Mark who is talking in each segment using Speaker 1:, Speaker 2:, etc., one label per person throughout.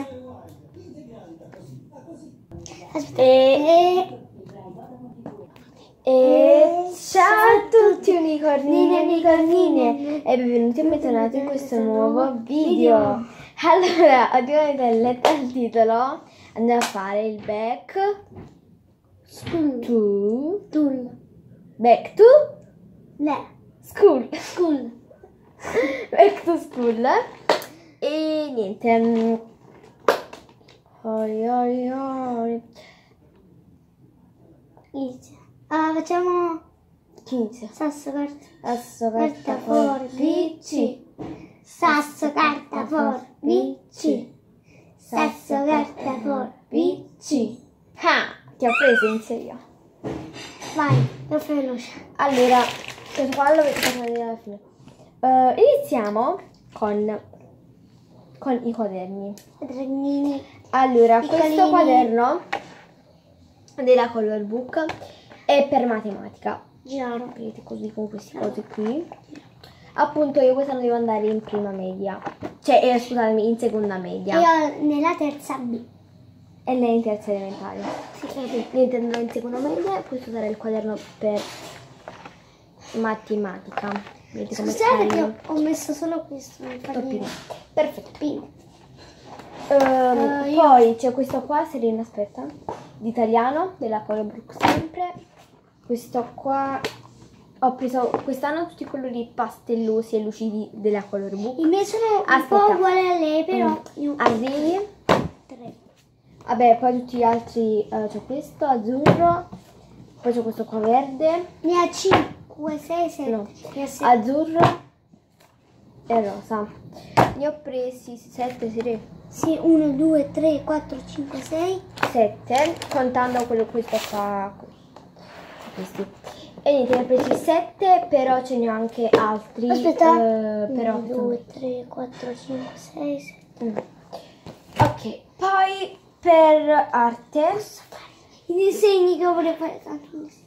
Speaker 1: E ciao a tutti unicornini e unicornine e benvenuti e bentornati in questo nuovo video. Allora, oggi come avete letto il titolo, andiamo a fare il back to school. Back to school. E niente.
Speaker 2: Facciamo
Speaker 1: 15.
Speaker 2: sasso, carta, forbici. Sasso, carta, forbici. Sasso, carta, forbici.
Speaker 1: Ah, ti ho preso in serio.
Speaker 2: Vai, lo fai veloce.
Speaker 1: Allora, questo qua lo vedete vedere alla fine. Iniziamo con i quaderni. Allora, questo quaderno della Color Book è per matematica. Vedete così con queste cose qui. Appunto io quest'anno devo andare in prima media. Cioè, scusatemi, in seconda media.
Speaker 2: Io nella terza B.
Speaker 1: E lei in terza elementare.
Speaker 2: Sì, sì.
Speaker 1: Niente, andrò in seconda media. Questo sarà il quaderno per matematica. Vedete come
Speaker 2: Scusate che ho messo solo questo.
Speaker 1: Perfetto. Poi c'è questo qua, Serena, aspetta, di italiano, della Color Book sempre. Questo qua ho preso quest'anno tutti i colori pastellosi e lucidi della Color Book.
Speaker 2: I miei sono un po' uguali a lei, però io
Speaker 1: azzurri.
Speaker 2: 3.
Speaker 1: Vabbè, poi tutti gli altri, c'è questo azzurro, poi c'è questo qua verde.
Speaker 2: Ne ha 5, 6, 7.
Speaker 1: No, azzurro e rosa. Ne ho presi 7, sì.
Speaker 2: Sì, 1, 2, 3, 4, 5, 6.
Speaker 1: 7, contando questo qua. Questi. E niente, ne ho presi 7, però ce ne ho anche altri.
Speaker 2: Aspetta.
Speaker 1: Però
Speaker 2: 1, 2, 3, 4, 5, 6, 7.
Speaker 1: Ok, poi per arte.
Speaker 2: I disegni che volevo fare tanto.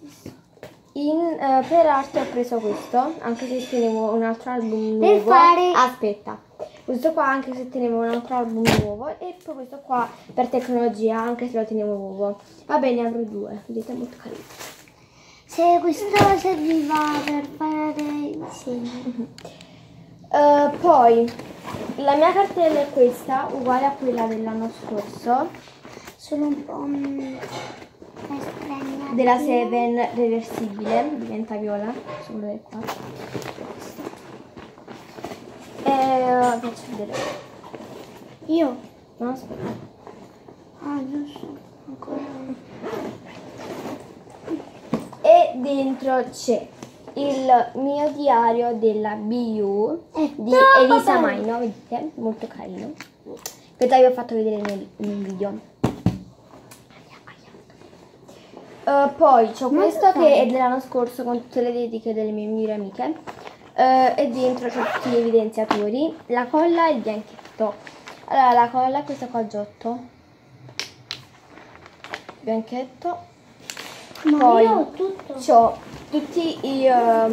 Speaker 1: Per arte ho preso questo, anche se tenevo un altro album
Speaker 2: Per
Speaker 1: nuovo.
Speaker 2: fare...
Speaker 1: Aspetta, questo qua anche se tenevo un altro album nuovo, e poi questo qua per tecnologia, anche se lo tenevo nuovo. Va bene, ne avrò 2, vedete, molto carino.
Speaker 2: Se questo serviva per fare i disegni.
Speaker 1: Poi la mia cartella è questa, uguale a quella dell'anno scorso.
Speaker 2: Sono un po'
Speaker 1: della Seven reversibile, diventa viola, solo è qua. Faccio vedere.
Speaker 2: Io?
Speaker 1: No, aspetta.
Speaker 2: Ah, giusto. Ancora.
Speaker 1: E dentro c'è il mio diario della BU di Elisa Maino, vedete? Molto carino. Questo vi ho fatto vedere nel video. Poi c'ho questo che è dell'anno scorso con tutte le dediche delle mie migliori amiche. E dentro c'ho tutti gli evidenziatori, la colla e il bianchetto. Allora, la colla è questa qua, Giotto. Bianchetto.
Speaker 2: Ma
Speaker 1: poi
Speaker 2: io ho tutto.
Speaker 1: C'ho tutti gli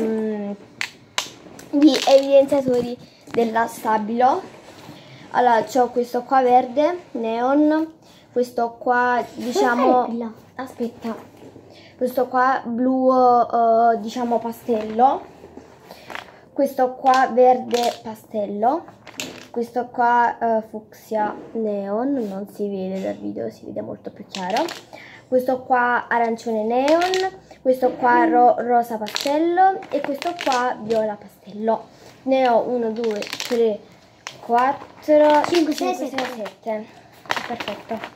Speaker 1: evidenziatori della Stabilo. Allora, c'ho questo qua verde, neon. Questo qua, diciamo... Aspetta. Questo qua blu, diciamo pastello. Questo qua verde pastello. Questo qua fucsia neon, non si vede dal video, si vede molto più chiaro. Questo qua arancione neon. Questo qua rosa pastello. E questo qua viola pastello. Ne ho 1, 2, 3, 4, 5, 6, 7. Perfetto.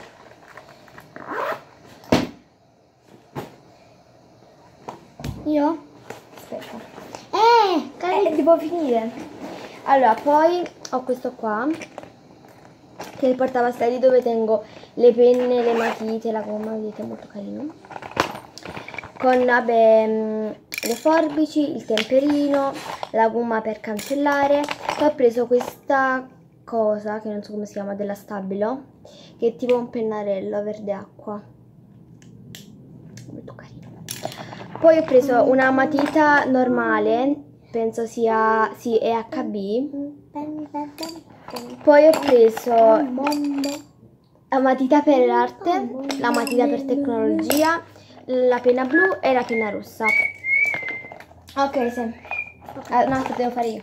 Speaker 2: Io?
Speaker 1: Aspetta.
Speaker 2: Devo
Speaker 1: finire. Allora, poi ho questo qua, che è il portapastelli dove tengo le penne, le matite, la gomma, vedete, molto carino. Con, vabbè, le forbici, il temperino, la gomma per cancellare. Poi ho preso questa cosa, che non so come si chiama, della Stabilo, che è tipo un pennarello verde acqua. Molto carino. Poi ho preso una matita normale, penso sia, sì, EHB, Poi ho preso la matita per l'arte, la matita per tecnologia, la penna blu e la penna rossa. Ok, sì. No, aspetta, devo fare io.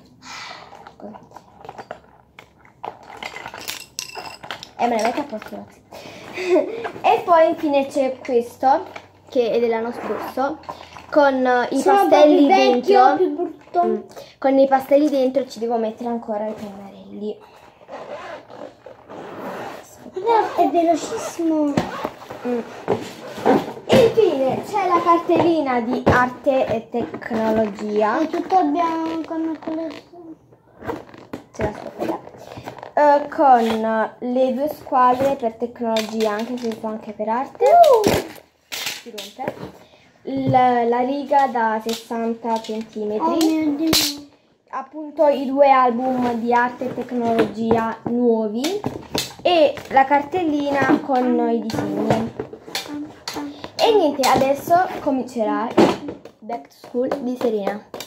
Speaker 1: Me la metto a posto, grazie. E poi infine c'è questo, che è dell'anno scorso, con i pastelli dentro.
Speaker 2: Più brutto.
Speaker 1: Con i pastelli dentro ci devo mettere ancora i pennarelli.
Speaker 2: È velocissimo.
Speaker 1: E infine c'è la cartellina di arte e tecnologia.
Speaker 2: È tutto bianco, non collezione.
Speaker 1: Ce la sto con le due squadre per tecnologia, anche se sono anche per arte. Si rompe. La riga da 60 cm.
Speaker 2: Oh mio Dio.
Speaker 1: Appunto i due album di arte e tecnologia nuovi e la cartellina con i disegni. E niente, adesso comincerà il back to school di Serena.